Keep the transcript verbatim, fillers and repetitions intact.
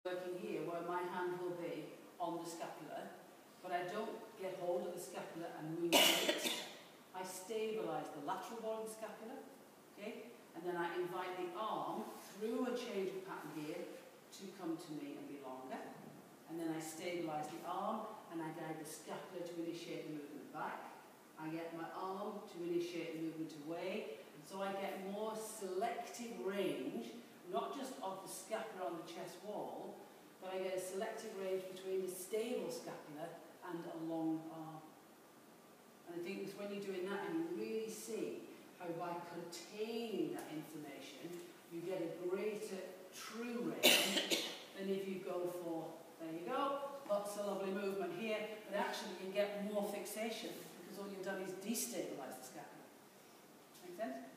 Working here where my hand will be on the scapula, but I don't get hold of the scapula and move it. I stabilise the lateral wall of the scapula, okay? And then I invite the arm through a change of pattern here to come to me and be longer. And then I stabilise the arm and I guide the scapula to initiate the movement back. I get my arm to initiate the movement away. And so I get more selective range, not just of the scapula on the chest wall, but I get a selective range between the stable scapula and a long arm. And I think it's when you're doing that and you really see how by containing that inflammation, you get a greater true range than if you go for, there you go, lots of lovely movement here, but actually you get more fixation because all you've done is destabilise the scapula. Make sense?